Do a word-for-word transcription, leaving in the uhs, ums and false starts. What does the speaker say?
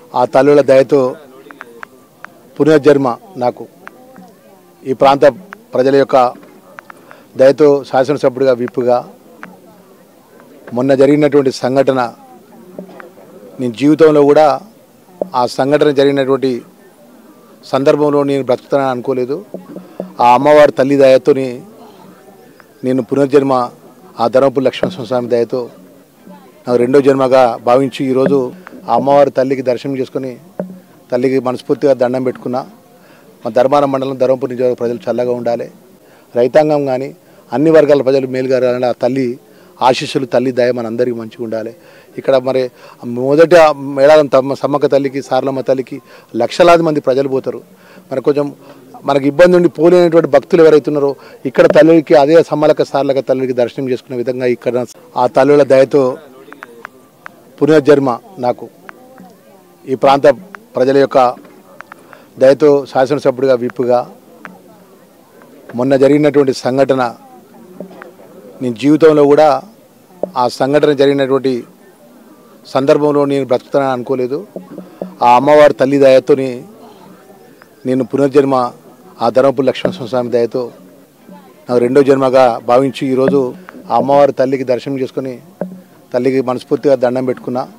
ఆ తల్లుల దయతో పునర్జన్మ నాకు ఈ ప్రాంత ప్రజల యొక్క దయతో శాసనసభ్యుడిగా విప్పుగా మొన్న జరిగినటువంటి సంఘటన నేను జీవితంలో కూడా ఆ సంఘటన జరిగినటువంటి సందర్భంలో నేను బ్రతుకుతానని అనుకోలేదు. ఆ అమ్మవారి తల్లి దయతోని నేను పునర్జన్మ ఆ ధర్మపురి లక్ష్మణస్వామి దయతో నాకు రెండో జన్మగా భావించి ఈరోజు ఆ అమ్మవారి తల్లికి దర్శనం చేసుకొని తల్లికి మనస్ఫూర్తిగా దండం పెట్టుకున్నా. మా ధర్మారం మండలం ధర్మపురి నియోజకవర్గ ప్రజలు చల్లగా ఉండాలి, రైతాంగం కానీ అన్ని వర్గాల ప్రజలు మేలుగా ఆ తల్లి ఆశీస్సులు తల్లి దయ మనందరికీ మంచిగా ఉండాలి. ఇక్కడ మరి మొదట మేడారం తమ్మ సమ్మక్క తల్లికి సారలమ్మ తల్లికి లక్షలాది మంది ప్రజలు పోతారు. మరి కొంచెం మనకు ఇబ్బంది ఉండి పోలేనటువంటి భక్తులు ఎవరైతున్నారో ఇక్కడ తల్లికి అదే సమ్మలక్క సారలక్క తల్లికి దర్శనం చేసుకునే విధంగా ఇక్కడ ఆ తల్లుల దయతో పునర్జన్మ నాకు ఈ ప్రాంత ప్రజల యొక్క దయతో శాసనసభ్యుడిగా విప్పుగా మొన్న జరిగినటువంటి సంఘటన నేను జీవితంలో కూడా ఆ సంఘటన జరిగినటువంటి సందర్భంలో నేను బ్రతుకుతానని అనుకోలేదు. ఆ అమ్మవారి తల్లి దయతోని నేను పునర్జన్మ ఆ ధర్మపురి లక్ష్మణస్వామి దయతో నాకు రెండో జన్మగా భావించి ఈరోజు ఆ అమ్మవారి తల్లికి దర్శనం చేసుకొని తల్లికి మనస్ఫూర్తిగా దండం పెట్టుకున్నా.